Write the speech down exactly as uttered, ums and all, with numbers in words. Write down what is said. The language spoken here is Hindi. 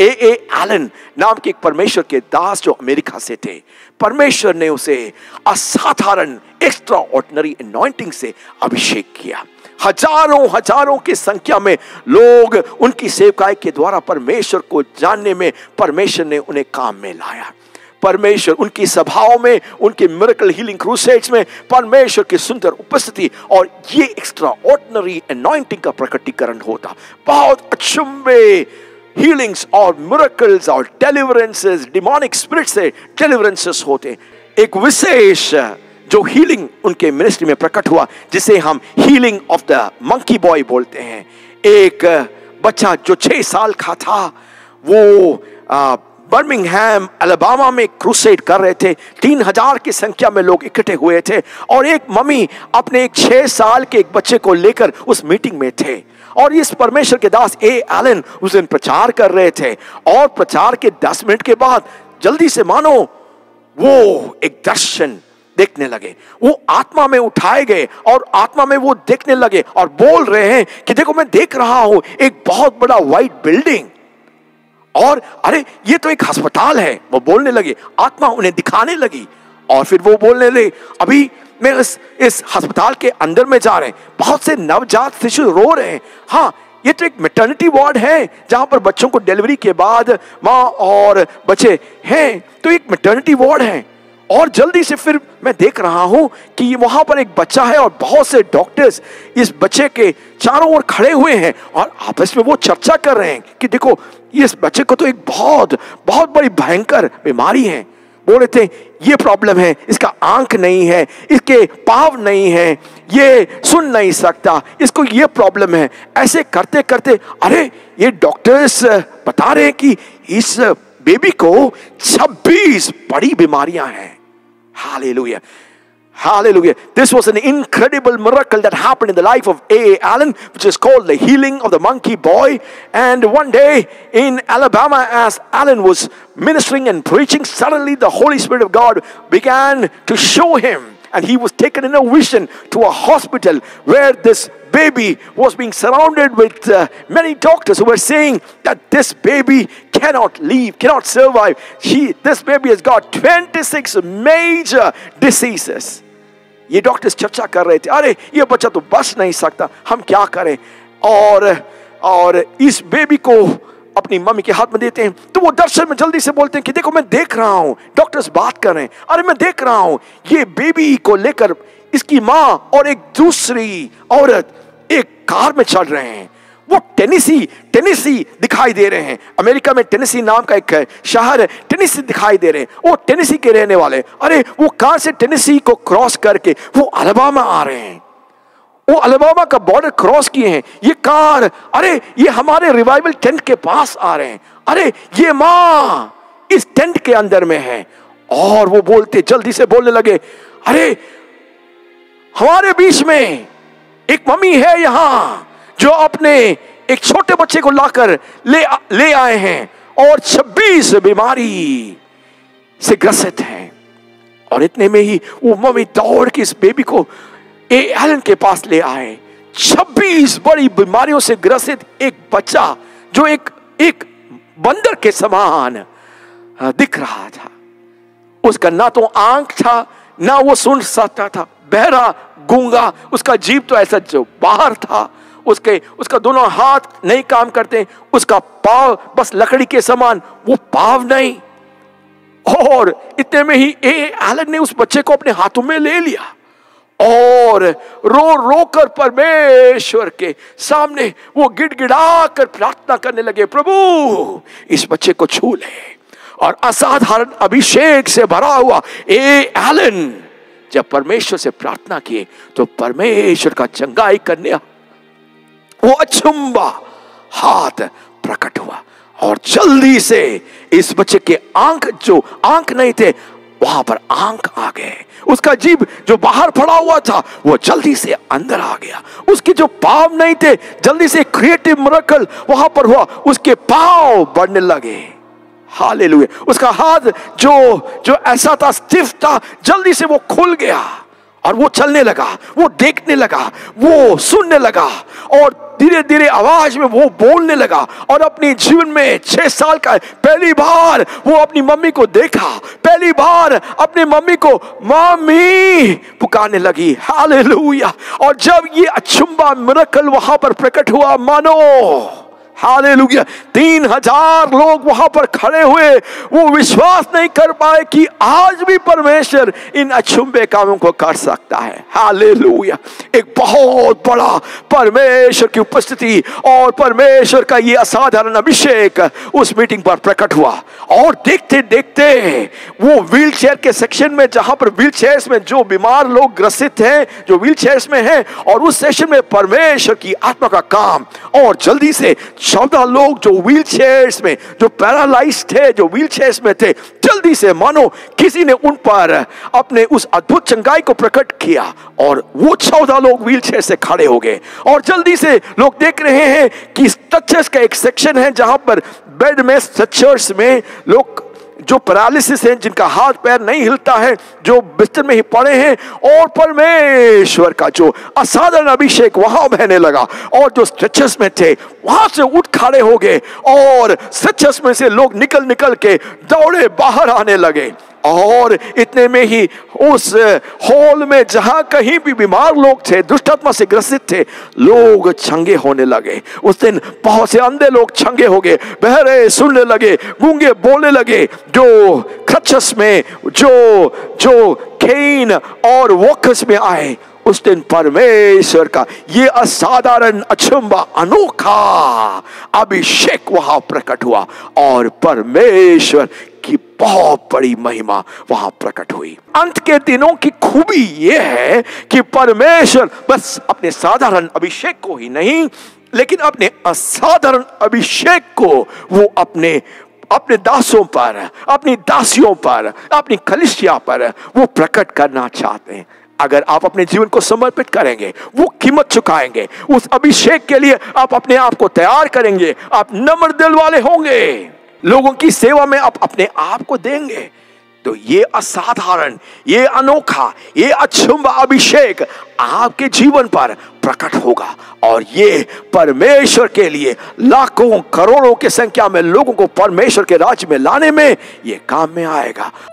ए ए एलन नाम के एक परमेश्वर के दास जो अमेरिका से थे, परमेश्वर ने उसे असाधारण एक्स्ट्रा ऑर्डिनरी अनॉइंटिंग से अभिषेक किया। हजारों हजारों की संख्या में लोग उनकी सेवकाई के द्वारा परमेश्वर को जानने में परमेश्वर ने उन्हें काम में लाया। परमेश्वर उनकी सभाओं में, उनके मिरेकल हीलिंग क्रूसेड्स में परमेश्वर की सुंदर उपस्थिति और ये एक्स्ट्रा ऑर्डिनरी अनॉइंटिंग का प्रकटीकरण होता। बहुत अचंभे हीलिंग्स और मिरेकल्स और डेलिवरेंसेस, डिमोनिक स्पिरिट से डेलिवरेंसेस होते। एक विशेष जो हीलिंग उनके मिनिस्ट्री में प्रकट हुआ, जिसे हम healing of the monkey boy बोलते हैं। एक बच्चा जो छह साल का था, वो आ, बर्मिंघम अलाबामा में क्रूसेड कर रहे थे। तीन हजार की संख्या में लोग इकट्ठे हुए थे और एक मम्मी अपने एक छह साल के एक बच्चे को लेकर उस मीटिंग में थे। और इस परमेश्वर के दास ए एलन उस दिन प्रचार कर रहे थे और प्रचार के दस मिनट के बाद जल्दी से मानो वो एक दर्शन देखने लगे। वो आत्मा में उठाए गए और आत्मा में वो देखने लगे और बोल रहे हैं कि देखो मैं देख रहा हूं एक बहुत बड़ा व्हाइट बिल्डिंग और अरे ये तो एक अस्पताल है। वो बोलने लगे, आत्मा उन्हें दिखाने लगी और फिर वो बोलने लगे, अभी मैं इस इस अस्पताल के अंदर में जा रहे हैं, बहुत से नवजात शिशु रो रहे हैं। हाँ, ये तो एक मैटरनिटी वार्ड है जहां पर बच्चों को डिलीवरी के बाद माँ और बच्चे हैं, तो एक मैटरनिटी वार्ड है। और जल्दी से फिर मैं देख रहा हूं कि वहां पर एक बच्चा है और बहुत से डॉक्टर्स इस बच्चे के चारों ओर खड़े हुए हैं और आपस में वो चर्चा कर रहे हैं कि देखो इस बच्चे को तो एक बहुत बहुत बड़ी भयंकर बीमारी है। बोल रहे थे ये प्रॉब्लम है, इसका आंख नहीं है, इसके पाँव नहीं है, ये सुन नहीं सकता, इसको ये प्रॉब्लम है। ऐसे करते करते अरे ये डॉक्टर्स बता रहे हैं कि इस बेबी को छब्बीस बड़ी बीमारियां हैं। Hallelujah. Hallelujah. This was an incredible miracle that happened in the life of A A Allen, which is called the healing of the monkey boy. And one day in Alabama, as Allen was ministering and preaching, suddenly the Holy Spirit of God began to show him. And he was taken in a vision to a hospital where this baby was being surrounded with uh, many doctors who were saying that this baby cannot live, cannot survive. She, this baby has got twenty-six major diseases. ये डॉक्टर्स चर्चा कर रहे थे, अरे ये बच्चा तो बच नहीं सकता, हम क्या करें। और और इस बेबी को अपनी मम्मी के हाथ में देते हैं तो वो दर्शन में जल्दी से बोलते हैं कि देखो मैं देख रहा हूं, डॉक्टर्स बात कर रहे हैं, अरे मैं देख रहा हूं ये बेबी को लेकर इसकी माँ और एक दूसरी औरत एक कार में चल रहे हैं। वो टेनेसी टेनेसी दिखाई दे रहे हैं। अमेरिका में टेनेसी नाम का एक शहर है, टेनेसी दिखाई दे रहे हैं। वो टेनेसी के रहने वाले, अरे वो कार से टेनेसी को क्रॉस करके वो अलाबामा आ रहे हैं। वो अलाबामा का बॉर्डर क्रॉस किए हैं। ये कार, अरे ये हमारे रिवाइवल टेंट के पास आ रहे हैं। अरे ये माँ इस टेंट के अंदर में है। और वो बोलते जल्दी से बोलने लगे, अरे हमारे बीच में एक मम्मी है यहाँ जो अपने एक छोटे बच्चे को लाकर ले ले आए हैं और छब्बीस बीमारी से ग्रसित हैं। और इतने में ही वो मम्मी दौड़ के इस बेबी को ए एलन के पास ले आए। छब्बीस बड़ी बीमारियों से ग्रसित एक बच्चा जो एक एक बंदर के समान दिख रहा था। उसका ना तो आंख था, ना वो सुन सकता था, बहरा गूंगा, उसका जीभ तो ऐसा जो बाहर था, उसके उसका दोनों हाथ नहीं काम करते, उसका पाव बस लकड़ी के समान, वो पाव नहीं। और इतने में ही ए एलन ने उस बच्चे को अपने हाथों में ले लिया और रो रो कर परमेश्वर के सामने वो गिड़गिड़ा कर प्रार्थना करने लगे, प्रभु इस बच्चे को छू ले। और असाधारण अभिषेक से भरा हुआ ए एलन जब परमेश्वर से प्रार्थना किए तो परमेश्वर का चंगाई करने वो अचंबा हाथ प्रकट हुआ और जल्दी से इस बच्चे के आंख जो आंख नहीं थे वहां पर आंख आ गए। उसका जीभ जो बाहर पड़ा हुआ था वो जल्दी से अंदर आ गया। उसके जो पाँव नहीं थे जल्दी से क्रिएटिव मिरेकल वहां पर हुआ, उसके पाँव बढ़ने लगे। हालेलुया। उसका हाथ जो जो ऐसा था स्टिफ था, जल्दी से वो खुल गया और वो चलने लगा, वो देखने लगा, वो सुनने लगा और धीरे धीरे आवाज में वो बोलने लगा। और अपने जीवन में छह साल का पहली बार वो अपनी मम्मी को देखा, पहली बार अपनी मम्मी को मम्मी पुकारने लगी। हालेलुया। और जब ये अचंभा मिरेकल वहां पर प्रकट हुआ, मानो हालेलुया तीन हजार लोग वहां पर खड़े हुए, वो विश्वास नहीं कर पाए कि आज भी परमेश्वर इन अचंभे कामों को कर सकता है। हालेलुया। एक बहुत बड़ा परमेश्वर की उपस्थिति और परमेश्वर का ये असाधारण अभिषेक उस मीटिंग पर प्रकट हुआ। और देखते देखते वो व्हील चेयर के सेक्शन में, जहां पर व्हील चेयर्स में जो बीमार लोग ग्रसित हैं, जो व्हील चेयर्स में हैं, और उस सेशन में परमेश्वर की आत्मा का काम, और जल्दी से चौदह लोग जो व्हील चेयर्स में, जो पैरालाइज थे, जो व्हील चेयर्स में थे, जल्दी से मानो किसी ने उन पर अपने उस अद्भुत चंगाई को प्रकट किया और वो चौदह लोग व्हील चेयर से खड़े हो गए। और जल्दी से लोग देख रहे हैं कि स्ट्रक्चर्स का एक सेक्शन है जहां पर बेड में, स्ट्रक्चर्स में लोग जो पैरालिसिस हैं, जिनका हाथ पैर नहीं हिलता है, जो बिस्तर में ही पड़े हैं, और परमेश्वर का जो असाधारण अभिषेक वहां बहने लगा। और जो स्ट्रेचर्स में थे वहां से उठ खड़े हो गए और स्ट्रेचर्स में से लोग निकल निकल के दौड़े बाहर आने लगे। और इतने में ही उस हॉल में जहां कहीं भी बीमार लोग थे, दुष्ट आत्मा से ग्रसित थे, लोग चंगे होने लगे। उस दिन बहुत से अंधे लोग चंगे हो गए, बहरे सुनने लगे, गूंगे बोलने लगे, जो क्रचस में, जो जो केन और वॉकस में आए। उस दिन परमेश्वर का ये असाधारण, अचंभा, अनोखा अभिषेक वहां प्रकट हुआ और परमेश्वर की बहुत बड़ी महिमा वहां प्रकट हुई। अंत के दिनों की खूबी यह है कि परमेश्वर बस अपने साधारण अभिषेक को ही नहीं, लेकिन अपने असाधारण अभिषेक को वो अपने अपने दासों पर, अपनी दासियों पर, अपनी कलीसिया पर वो प्रकट करना चाहते हैं। अगर आप अपने जीवन को समर्पित करेंगे, वो कीमत चुकाएंगे, उस अभिषेक के लिए आप अपने आप को तैयार करेंगे, आप नम्र दिल वाले होंगे, लोगों की सेवा में आप अपने आप को देंगे, तो ये असाधारण, ये अनोखा, ये अचंभा अभिषेक आपके जीवन पर प्रकट होगा। और ये परमेश्वर के लिए लाखों करोड़ों की संख्या में लोगों को परमेश्वर के राज्य में लाने में ये काम में आएगा।